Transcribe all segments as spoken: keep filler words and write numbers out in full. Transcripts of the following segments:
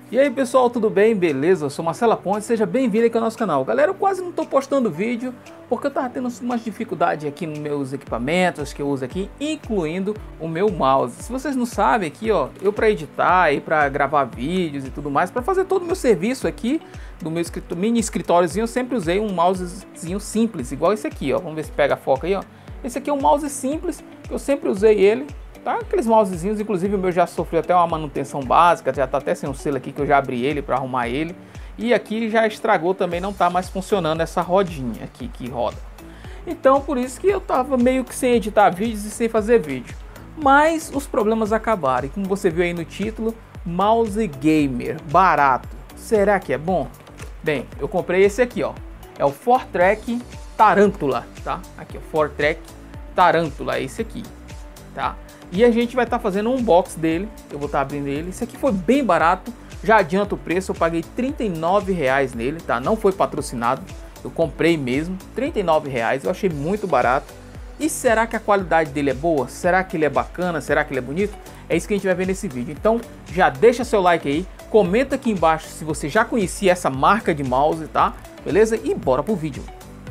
E aí pessoal, tudo bem? Beleza? Eu sou Marcelo Ponte, seja bem-vindo aqui ao nosso canal. Galera, eu quase não estou postando vídeo porque eu tava tendo umas dificuldades aqui nos meus equipamentos que eu uso aqui, incluindo o meu mouse. Se vocês não sabem aqui, ó, eu para editar e para gravar vídeos e tudo mais, para fazer todo o meu serviço aqui do meu mini escritóriozinho, eu sempre usei um mousezinho simples, igual esse aqui, ó. Vamos ver se pega a foca aí, ó. Esse aqui é um mouse simples, eu sempre usei ele. Tá? Aqueles mousezinhos, inclusive o meu já sofreu até uma manutenção básica, já tá até sem um selo aqui que eu já abri ele para arrumar ele. E aqui já estragou também, não tá mais funcionando essa rodinha aqui que roda. Então por isso que eu tava meio que sem editar vídeos e sem fazer vídeo. Mas os problemas acabaram, e como você viu aí no título, mouse gamer, barato. Será que é bom? Bem, eu comprei esse aqui, ó. É o Fortrek Tarantula, tá? Aqui, o Fortrek Tarantula, é esse aqui, tá? E a gente vai estar tá fazendo um unbox dele, eu vou estar tá abrindo ele. Esse aqui foi bem barato, já adianta o preço, eu paguei trinta e nove reais nele, tá? Não foi patrocinado, eu comprei mesmo, trinta e nove reais, eu achei muito barato. E será que a qualidade dele é boa? Será que ele é bacana? Será que ele é bonito? É isso que a gente vai ver nesse vídeo. Então já deixa seu like aí, comenta aqui embaixo se você já conhecia essa marca de mouse, tá? Beleza? E bora pro vídeo.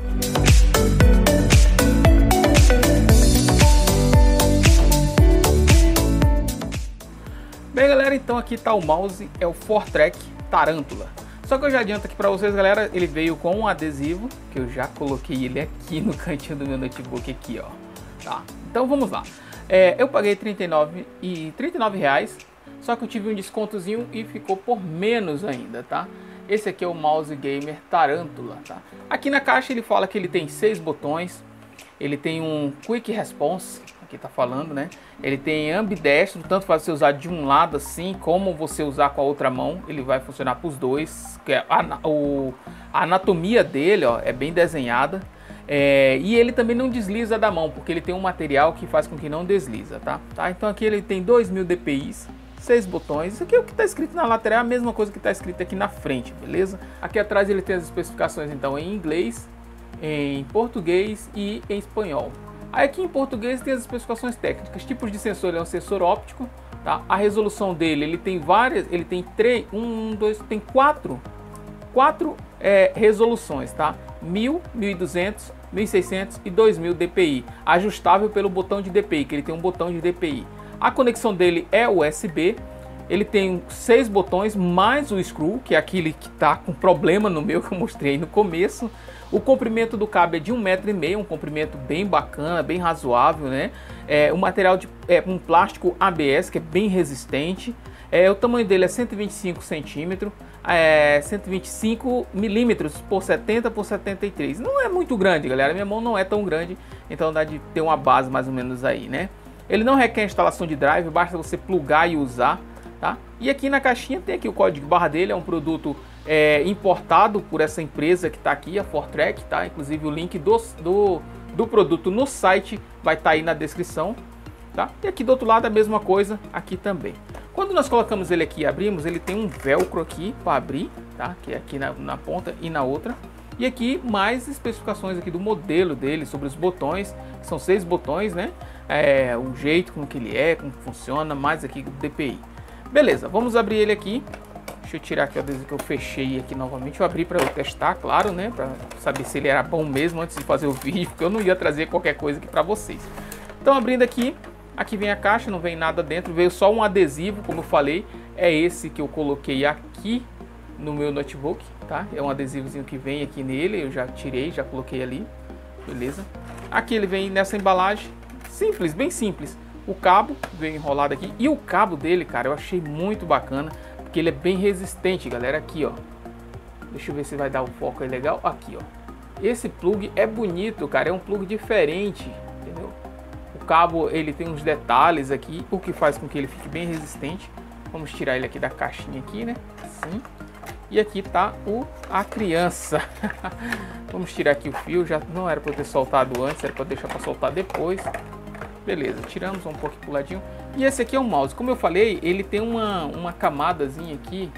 Bem galera, então aqui tá o mouse, é o Fortrek Tarantula. Só que eu já adianto aqui pra vocês galera, ele veio com um adesivo, que eu já coloquei ele aqui no cantinho do meu notebook aqui, ó. Tá, então vamos lá. É, eu paguei trinta e nove reais, só que eu tive um descontozinho e ficou por menos ainda, tá? Esse aqui é o mouse gamer Tarantula, tá? Aqui na caixa ele fala que ele tem seis botões, ele tem um Quick Response, aqui tá falando, né? Ele tem ambidestro, tanto faz você usar de um lado assim, como você usar com a outra mão, ele vai funcionar para os dois. Que é a, o, a anatomia dele, ó, é bem desenhada, é, e ele também não desliza da mão, porque ele tem um material que faz com que não desliza, tá? Tá? Então aqui ele tem dois mil D P I, seis botões. Isso aqui é o que está escrito na lateral, é a mesma coisa que está escrito aqui na frente, beleza? Aqui atrás ele tem as especificações então em inglês, em português e em espanhol. Aí aqui em português tem as especificações técnicas, tipos de sensor, ele é um sensor óptico, tá? A resolução dele, ele tem várias, ele tem três, um, dois, tem quatro, quatro é, resoluções, tá? mil, mil e duzentos, mil e seiscentos e dois mil D P I, ajustável pelo botão de D P I, que ele tem um botão de D P I. A conexão dele é U S B, ele tem seis botões mais o screw, que é aquele que tá com problema no meu que eu mostrei no começo. O comprimento do cabo é de um metro e meio, um comprimento bem bacana, bem razoável, né? É, o material de é, um plástico A B S que é bem resistente. É, o tamanho dele é cento e vinte e cinco centímetros, é, cento e vinte e cinco milímetros por setenta por setenta e três. Não é muito grande, galera. Minha mão não é tão grande, então dá de ter uma base mais ou menos aí, né? Ele não requer instalação de drive, basta você plugar e usar, tá? E aqui na caixinha tem aqui o código barra dele, é um produto é, importado por essa empresa que está aqui, a Fortrek, tá? Inclusive o link do, do, do produto no site vai estar tá aí na descrição, tá? E aqui do outro lado a mesma coisa, aqui também. Quando nós colocamos ele aqui e abrimos, ele tem um velcro aqui para abrir, tá? Que é aqui na, na ponta e na outra. E aqui mais especificações aqui do modelo dele, sobre os botões, são seis botões, né? É, o jeito como que ele é, como funciona, mais aqui do D P I. Beleza, vamos abrir ele aqui. Deixa eu tirar aqui o adesivo que eu fechei aqui novamente. Eu abri para eu testar, claro, né? Para saber se ele era bom mesmo antes de fazer o vídeo, porque eu não ia trazer qualquer coisa aqui para vocês. Então, abrindo aqui, aqui vem a caixa, não vem nada dentro, veio só um adesivo, como eu falei. É esse que eu coloquei aqui no meu notebook, tá? É um adesivozinho que vem aqui nele, eu já tirei, já coloquei ali, beleza? Aqui ele vem nessa embalagem, simples, bem simples. O cabo veio enrolado aqui, e o cabo dele, cara, eu achei muito bacana, porque ele é bem resistente, galera. Aqui, ó, deixa eu ver se vai dar o foco aí legal. Aqui, ó, esse plug é bonito, cara, é um plug diferente, entendeu? O cabo, ele tem uns detalhes aqui, o que faz com que ele fique bem resistente. Vamos tirar ele aqui da caixinha aqui, né? Assim. E aqui tá o, a criança. Vamos tirar aqui o fio, já não era para eu ter soltado antes, era para deixar para soltar depois. Beleza, tiramos um pouco pro ladinho. E esse aqui é o mouse, como eu falei, ele tem uma, uma camadazinha aqui.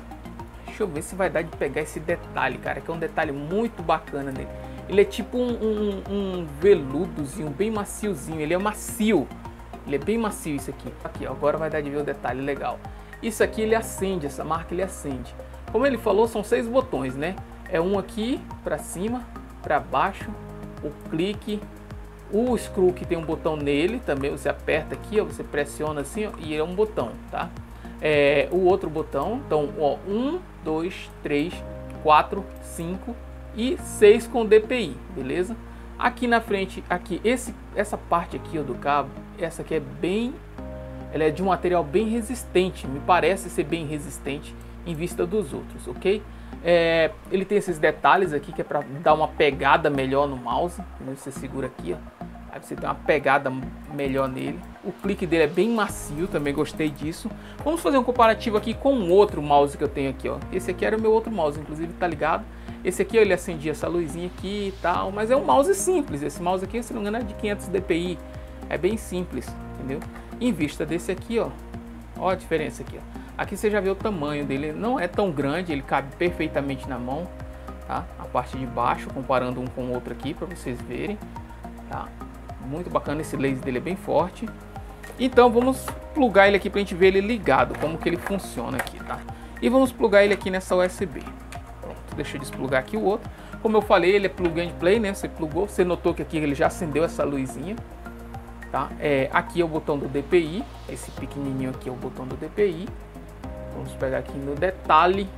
Deixa eu ver se vai dar de pegar esse detalhe, cara, que é um detalhe muito bacana dele. Ele é tipo um, um, um veludozinho, bem maciozinho, ele é macio. Ele é bem macio isso aqui. Aqui, ó, agora vai dar de ver o detalhe legal. Isso aqui ele acende, essa marca ele acende. Como ele falou, são seis botões, né? É um aqui para cima, para baixo, o clique, o screw que tem um botão nele, também você aperta aqui, ó, você pressiona assim, ó, e é um botão, tá? É, o outro botão, então, ó, um, dois, três, quatro, cinco e seis com D P I, beleza? Aqui na frente, aqui, esse, essa parte aqui ó, do cabo, essa aqui é bem, ela é de um material bem resistente, me parece ser bem resistente em vista dos outros, ok? É, ele tem esses detalhes aqui que é para dar uma pegada melhor no mouse. Você segura aqui, ó, aí você tem uma pegada melhor nele. O clique dele é bem macio, também gostei disso. Vamos fazer um comparativo aqui com um outro mouse que eu tenho aqui, ó. Esse aqui era o meu outro mouse, inclusive tá ligado. Esse aqui ó, ele acendia essa luzinha aqui e tal, mas é um mouse simples. Esse mouse aqui, se não me engano, é de quinhentos D P I, é bem simples, entendeu? Em vista desse aqui, ó, ó a diferença aqui, ó. Aqui você já vê o tamanho dele, não é tão grande, ele cabe perfeitamente na mão, tá? A parte de baixo, comparando um com o outro aqui, para vocês verem, tá? Muito bacana, esse laser dele é bem forte. Então vamos plugar ele aqui para a gente ver ele ligado, como que ele funciona aqui, tá? E vamos plugar ele aqui nessa U S B. Pronto, deixa eu desplugar aqui o outro. Como eu falei, ele é plug and play, né? Você plugou, você notou que aqui ele já acendeu essa luzinha, tá? É, aqui é o botão do D P I, esse pequenininho aqui é o botão do D P I. Vamos pegar aqui no detalhe.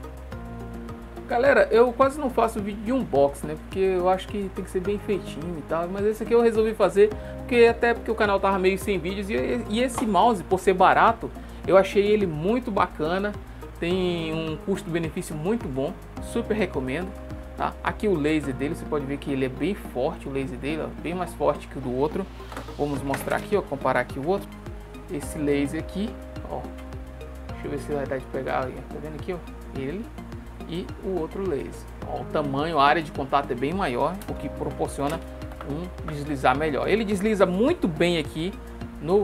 Galera, eu quase não faço vídeo de unboxing, né? Porque eu acho que tem que ser bem feitinho e tal. Mas esse aqui eu resolvi fazer, porque até porque o canal tava meio sem vídeos. E, e esse mouse, por ser barato, eu achei ele muito bacana. Tem um custo-benefício muito bom. Super recomendo, tá? Aqui o laser dele, você pode ver que ele é bem forte. O laser dele, ó, bem mais forte que o do outro. Vamos mostrar aqui, ó, comparar aqui o outro. Esse laser aqui, ó. Deixa eu ver se vai dar de pegar, tá vendo aqui, ó, ele e o outro laser. Ó, o tamanho, a área de contato é bem maior, o que proporciona um deslizar melhor. Ele desliza muito bem aqui no,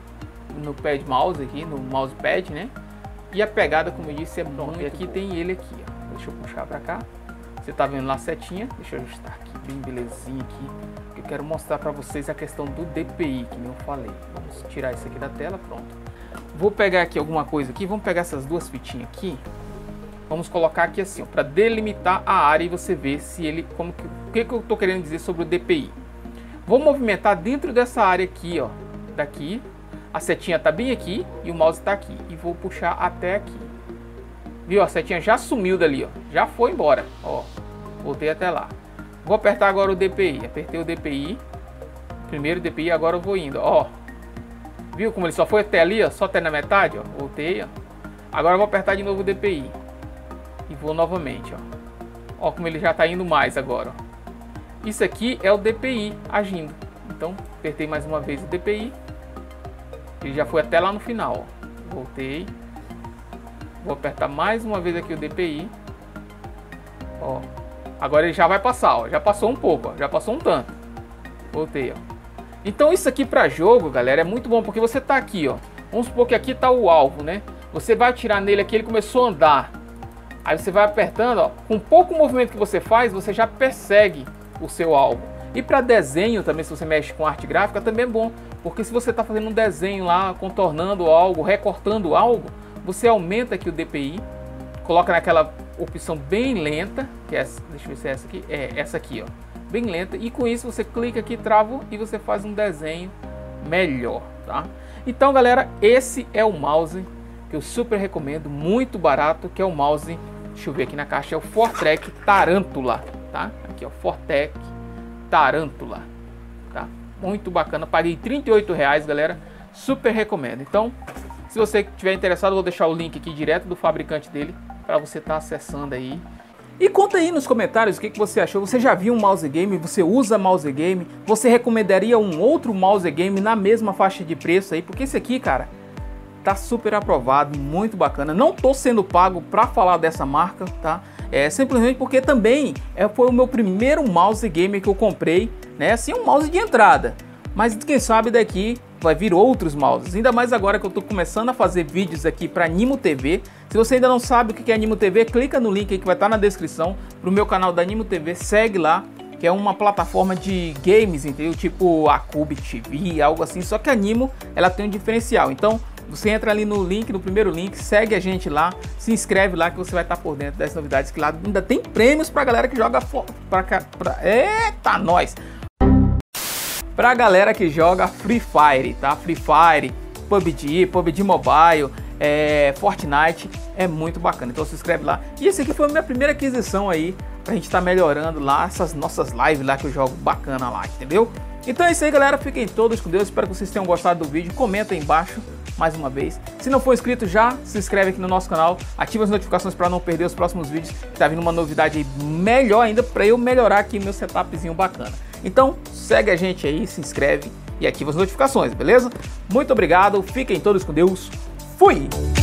no pad mouse, aqui no mousepad, né? E a pegada, como eu disse, é muito. E aqui boa. Tem ele aqui, ó. Deixa eu puxar pra cá. Você tá vendo lá a setinha? Deixa eu ajustar aqui, bem belezinha aqui. Eu quero mostrar pra vocês a questão do D P I, que nem eu falei. Vamos tirar isso aqui da tela, pronto. Vou pegar aqui alguma coisa aqui, vamos pegar essas duas fitinhas aqui. Vamos colocar aqui assim, para delimitar a área e você ver se ele, como que, o que, que eu estou querendo dizer sobre o D P I. Vou movimentar dentro dessa área aqui, ó, daqui. A setinha tá bem aqui e o mouse tá aqui. E vou puxar até aqui. Viu? A setinha já sumiu dali, ó, já foi embora, ó. Voltei até lá. Vou apertar agora o D P I. Apertei o D P I. Primeiro D P I, agora eu vou indo, ó. Viu como ele só foi até ali, ó, só até na metade, ó. Voltei, ó. Agora eu vou apertar de novo o D P I. E vou novamente, ó. Ó como ele já tá indo mais agora, ó. Isso aqui é o D P I agindo. Então, apertei mais uma vez o D P I. Ele já foi até lá no final, ó. Voltei. Vou apertar mais uma vez aqui o D P I. Ó. Agora ele já vai passar, ó. Já passou um pouco, ó. Já passou um tanto. Voltei, ó. Então isso aqui para jogo, galera, é muito bom, porque você tá aqui, ó. Vamos supor que aqui tá o alvo, né? Você vai atirar nele aqui, ele começou a andar. Aí você vai apertando, ó. Com pouco movimento que você faz, você já persegue o seu alvo. E para desenho também, se você mexe com arte gráfica, também é bom. Porque se você tá fazendo um desenho lá, contornando algo, recortando algo, você aumenta aqui o D P I. Coloca naquela opção bem lenta, que é essa, deixa eu ver se é essa aqui. É essa aqui, ó. Bem lenta, e com isso você clica aqui, trava e você faz um desenho melhor, tá? Então galera, esse é o mouse que eu super recomendo, muito barato, que é o mouse, deixa eu ver aqui na caixa, é o Fortrek Tarantula, tá? Aqui ó, Fortrek Tarantula, tá? Muito bacana, paguei trinta e oito reais, galera, super recomendo. Então, se você estiver interessado, eu vou deixar o link aqui direto do fabricante dele, para você estar tá acessando aí. E conta aí nos comentários o que, que você achou. Você já viu um mouse game? Você usa mouse game? Você recomendaria um outro mouse game na mesma faixa de preço aí? Porque esse aqui, cara, tá super aprovado, muito bacana. Não tô sendo pago para falar dessa marca, tá? É simplesmente porque também é, foi o meu primeiro mouse game que eu comprei, né? Assim, um mouse de entrada. Mas quem sabe daqui vai vir outros mouses, ainda mais agora que eu estou começando a fazer vídeos aqui para Animo T V. Se você ainda não sabe o que é Animo T V, clica no link aí que vai estar na descrição para o meu canal da Animo T V, segue lá, que é uma plataforma de games, entendeu? Tipo a Cube T V, algo assim, só que a Animo, ela tem um diferencial. Então, Você entra ali no link, no primeiro link, segue a gente lá, se inscreve lá que você vai estar por dentro das novidades, que lá ainda tem prêmios pra galera que joga pra cá, pra... Eita, nós! Pra galera que joga Free Fire, tá? Free Fire, P U B G, P U B G Mobile, é, Fortnite, é muito bacana, então se inscreve lá. E esse aqui foi a minha primeira aquisição aí, pra gente estar tá melhorando lá essas nossas lives lá que eu jogo bacana lá, entendeu? Então é isso aí, galera, fiquem todos com Deus, espero que vocês tenham gostado do vídeo, comenta aí embaixo mais uma vez. Se não for inscrito já, se inscreve aqui no nosso canal, ativa as notificações para não perder os próximos vídeos, que tá vindo uma novidade aí melhor ainda para eu melhorar aqui meu setupzinho bacana. Então segue a gente aí, se inscreve e ativa as notificações, beleza? Muito obrigado, fiquem todos com Deus, fui!